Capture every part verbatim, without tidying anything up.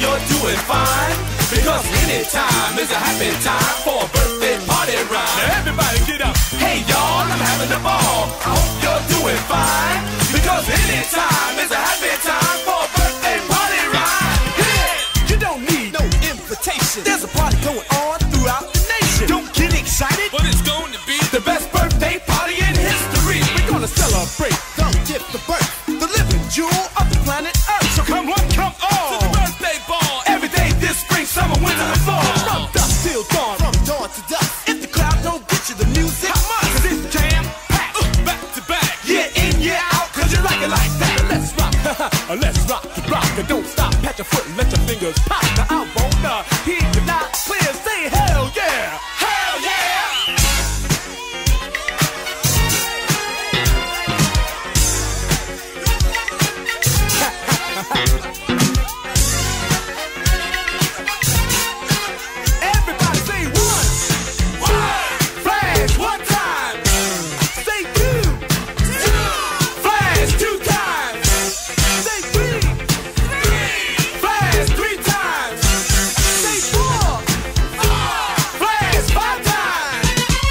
you're doing fine. Because anytime is a happy time for a birthday party rhyme. Now everybody get up. Hey y'all, I'm having a ball. I hope you're doing fine. Because anytime is a happy time for a birthday party rhyme. Yeah. You don't need no invitation. There's a party going on throughout the nation. Don't get excited, but it's going to be the best birthday party in history. We're gonna celebrate the gift of birth, the living jewel of the planet Earth. So come on, come on to the birthday ball. Every day this spring, summer, winter, and fall. From dusk till dawn, from dawn to dusk. If the crowd don't get you the music, how much? Cause it's jam-packed, uh, back to back. Yeah in, yeah out, cause you like it like that. Let's rock, let's rock the rock. And don't stop, pat your foot and let your fingers pop. Now I wanna hear you loud clear, say hell yeah, hell yeah. Everybody say one, one, flash one time. Say two, two, flash two times. Say three, three, flash three times. Say four, four, flash five times.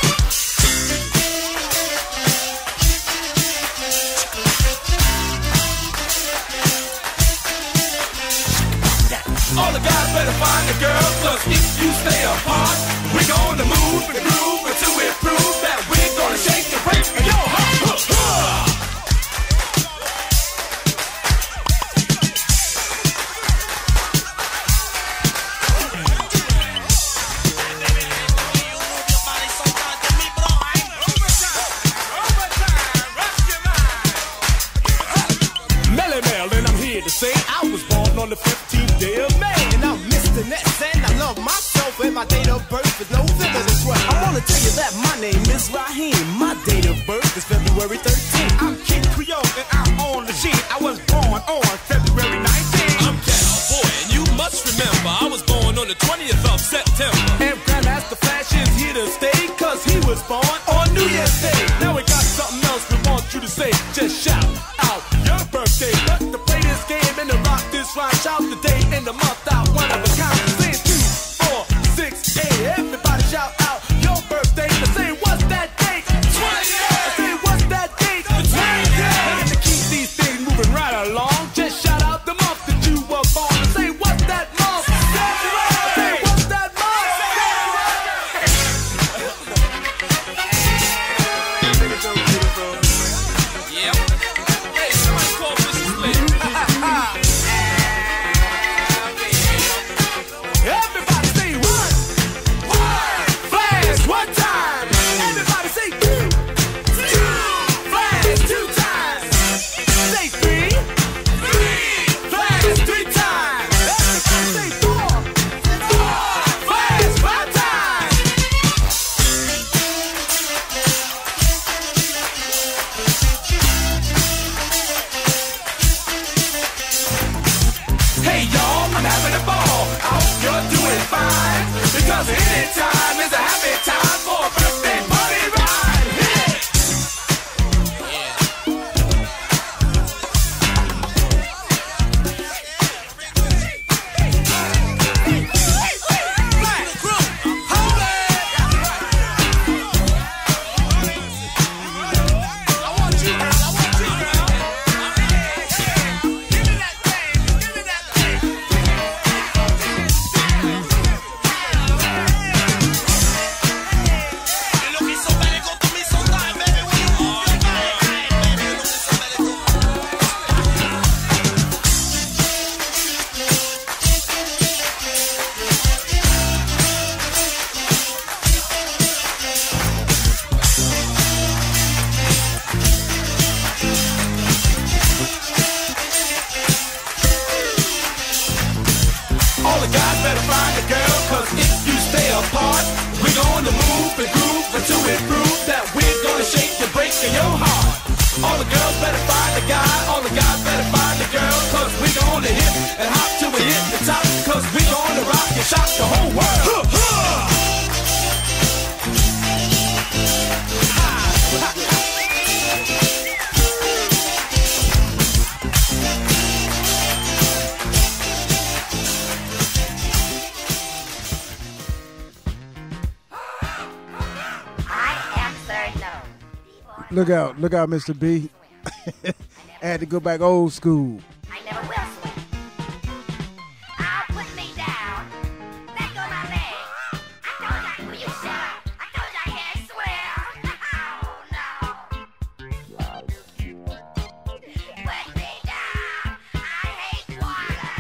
All the guys better find the girl, cause if you stay apart, we're gonna move and groove until we prove that we're gonna shake the break. Yo, ha, ha, ha. Melly Mel, and I'm here to say I was born on the fifteenth day of May. And I'm Mister Ness, and I love myself, and my date of birth is November the twelfth. I wanna tell you that my name is Raheem. My date of birth is February thirteenth. I'm Kid Creole, and I'm on the sheet. I was born on February nineteenth. I'm Cowboy, and you must remember I was born on the twentieth of September. And Grandmaster Flash is here to stay, cause he was born on New Year's Day. Now we got something else we want you to say. Just shout out your birthday. But to play this game and to rock this rhyme, shout the day and the month out, one of a kind. Say two, four, six, eight. Everybody shout out your birthday. Now say what's that date? twentieth. Say what's that date? The twentieth. And to keep these things moving right along, just shout out the month that you were born. And say what's that month? February. Say what's that month? Yep. Hey, somebody call Missus Flynn. Everybody say one, one, flash one time. Everybody say two, two, flash two times. Say three, three, flash three times. Everybody say four, four, flash five times. Hey y'all, I'm having a ball. I hope you're doing fine. Because anytime is a happy time for a birthday party ride. Black group, hold it. I want you, I want you. Give me that thing, give me that thing. Look out, look out, Mister B. I had to go back old school. I never will swim. Oh, put me down. Let go my leg. I told you, will you shut up? I told you I can't swim. Oh, no. Put me down. I hate water.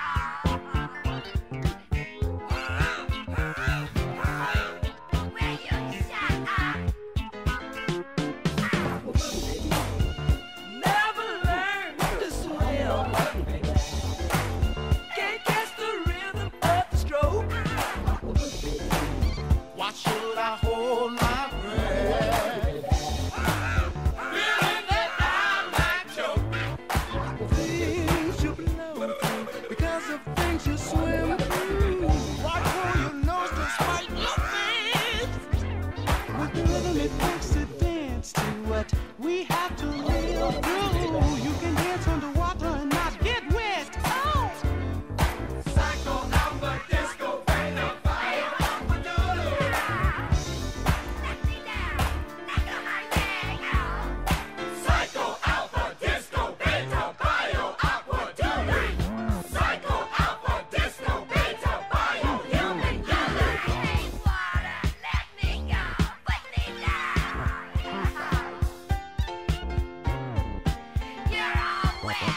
Will you shut up? Never learned to swim. Can't catch the rhythm of the stroke. Why should I hold my breath? Feeling that I might choke. Things you blow because of things you swim through. Why pull your nose to spite your face? With the rhythm it takes to dance to what we have to live through. You can dance underwater and not get wet. Oh! Psycho alpha disco beta fire alpha doodle. Let me down. Let go my leg. Psycho alpha disco beta bio aqua doodle. Psycho alpha disco beta bio human I doodle. hate water. Let me go. Put me down. You're all wet.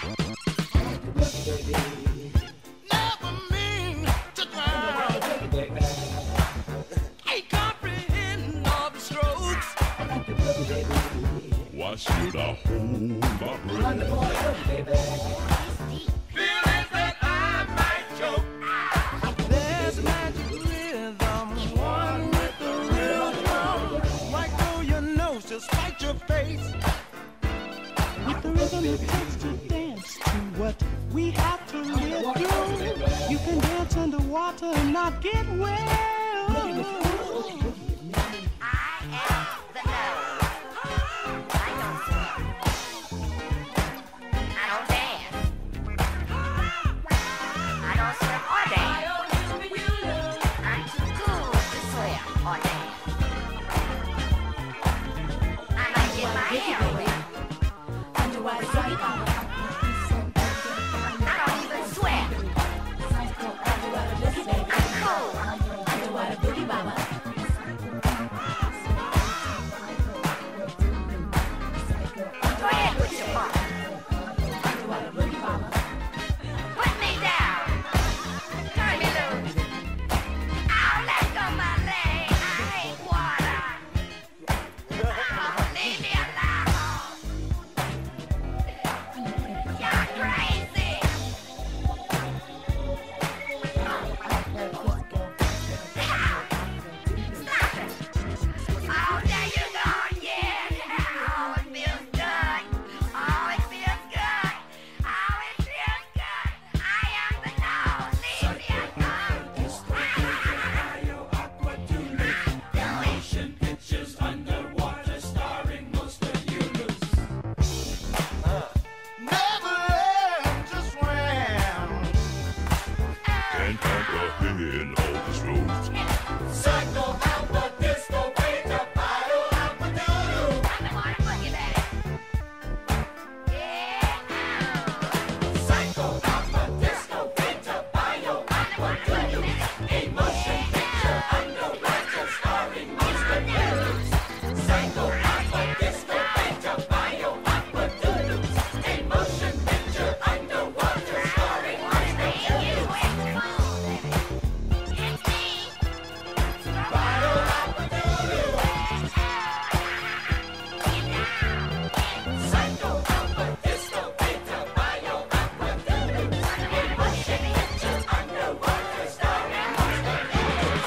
Never mean to drown. Ain't comprehend all the strokes. Why should I hold my breath? Feelings that I might choke. There's magic rhythm, one with the real drum. Right through your nose to spite your face. With the rhythm it takes to dance to what we have to live through. You can dance underwater and not get wet. I am the nose. I don't swim. I don't dance. I don't swim or dance. I'm too cool to swim or dance. I might get my hair wet. I don't even sweat. I'm cool. Go ahead with your mom. Put me down. Turn me loose. I'll let go my leg. I hate water. Oh, leave me alone. You're crazy. Stop it. Oh, there you go again. Oh, it feels good. Oh, it feels good. Oh, it feels good. I am the nose. Leave me alone. Motion pictures underwater starring most of you lose. Never learned to swim. Can't comprehend all the strokes. Psycho alpha disco beta bio alpha doodle. I'm the one boogie, baby. Yeah. Psycho alpha disco beta bio aqua doodle. A motion picture underwater starring most of you lose. Psycho alpha disco beta bio aqua doodle. A motion picture underwater starring most of you lose. Bio aqua doodle. Psycho alpha disco beta bio aqua doodle. A motion picture underwater starring most of you lose.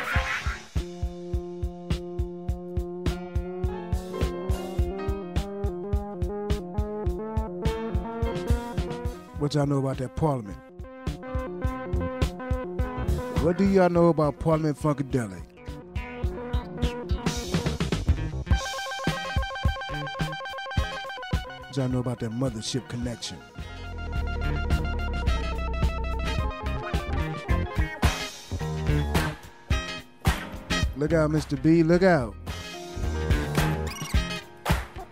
What y'all know about that Parliament? What do y'all know about Parliament Funkadelic? What y'all know about that Mothership Connection? Look out, Mister B, look out.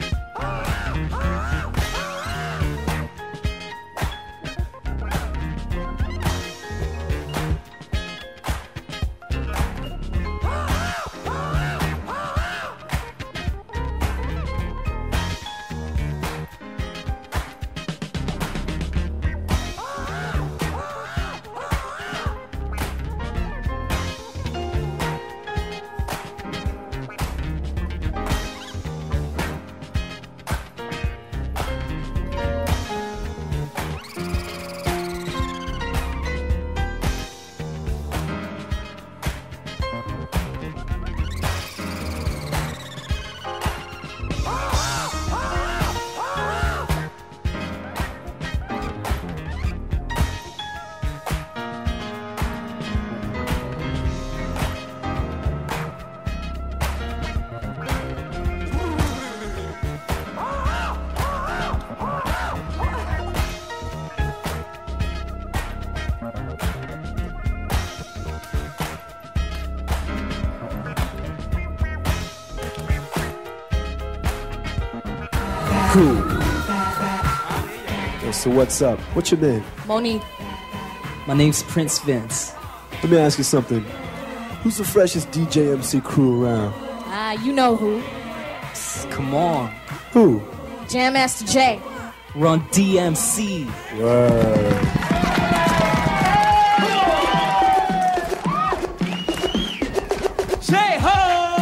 Crew. Yo, so what's up? What's your name? Monique. My name's Prince Vince. Let me ask you something. Who's the freshest D J M C crew around? Ah, you know who. Psst, come on. Who? Jam Master J. We're on D M C. Word. Say ho!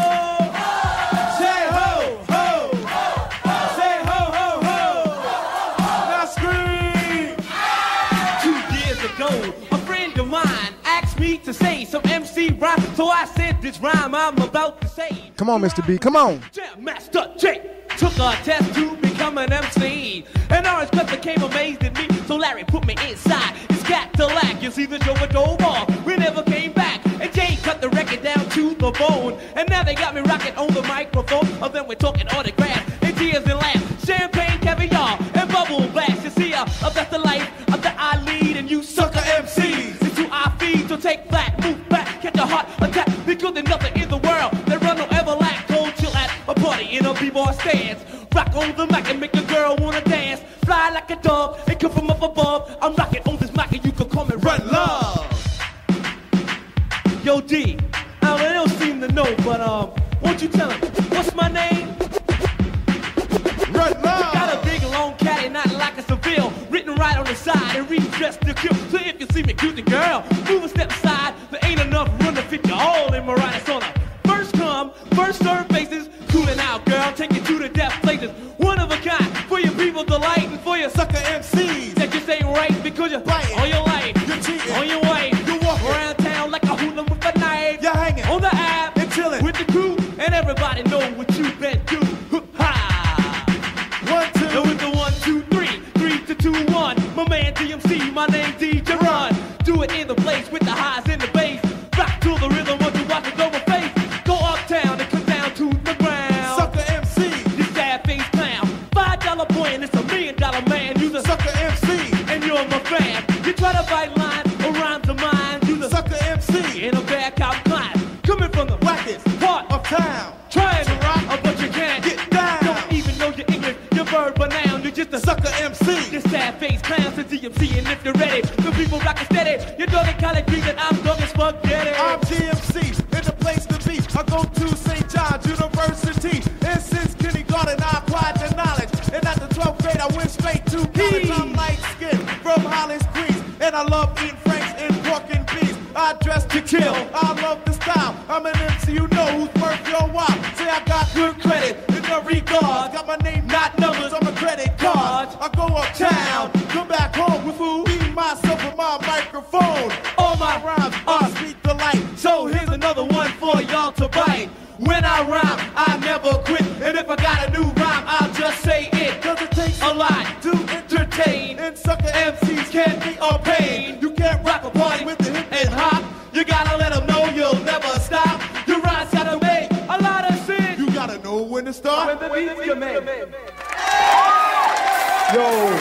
Say ho, ho! Say ho, ho, ho! Now scream! Two years ago, a friend of mine asked me to say some M C rhyme, so I said this rhyme I'm about to say. Come on, Mister B, come on. Jam Master J took a test to become an M C. An orange cut became amazed at me, so Larry put me inside his Cadillac. You see, the show would go off, we never came back. And Jay cut the record down to the bone, and now they got me rocking on the microphone. Of them we're talking autographs and tears and laughs, champagne, caviar, and bubble blast. You see, uh, that's the life of that I lead, and you sucker M Cs into our feed. So take that, move back, catch a heart attack, because there's nothing in the world that run no ever lack. Cold chill at a party in a b-boy stance. Rock on the mic and make a girl wanna dance. Fly like a dove and come from up above. I'm rocking on this mic and you can call me Run Love. Yo, D, now they don't seem to know, but um, won't you tell them, what's my name? Run Love. Got a big long caddy, not like a Seville, written right on the side and redressed to kill. So if you see me cruising, girl, move a step aside. There ain't enough room to fit you all in my right on a first come, first serve basis. Cooling out, girl, take you to the death places. One of a kind, for your people delight and for your sucker M Cs that just ain't right because you're biting on your life, you're cheating on your way. You walk around town like a hooligan with a knife. You're hanging on the app and chilling with the crew, and everybody know what you've been through. Ha! One, two, and with the one, two, three, three to two, one. My man D M C, my name D J Run. Do it in the place with the highs and the bass. Rock to the rhythm once you watch it go with face. Go uptown and come down to the ground. Sucker M C, you sad face clown. Five dollar boy and it's a million dollar man. You the sucker M C, and you're my fan. You try to bite lines or rhymes of mine. You the sucker M C in a bad cop climb. Coming from the blackest part of town. Trying to rock, uh, but you can't get down. Don't even know your English, your verb, but now you're just a sucker M C. This sad face clown to D M C, and if you're ready, the people rockin' steady. You know they kinda agree that I'm dog as spaghetti. I'm G M C, in the place to be. I go to Saint John's University, and since kindergarten I acquired the knowledge. And at the twelfth grade I went straight to college. I'm light skinned from Hollis, Queens, and I love eating franks and pork and beef. I dress to kill, I love the style. I'm an M C, you know who's worth your while. Say I got good credit in the regard. Got my name, not numbers on my credit card. I go uptown, come back home with food. Eat myself with my microphone. All my rhymes are sweet delight. So here's another one for y'all to bite. When I rhyme, I never quit. And if I got a new rhyme, I'll just say it. Cause it takes a lot to entertain. And sucker M Cs can be a pain. You can't rock a party with the hip and hop. You gotta let them know you'll never stop. Your rhymes gotta make a lot of sense. You gotta know when to start. When the beats come in. Yo,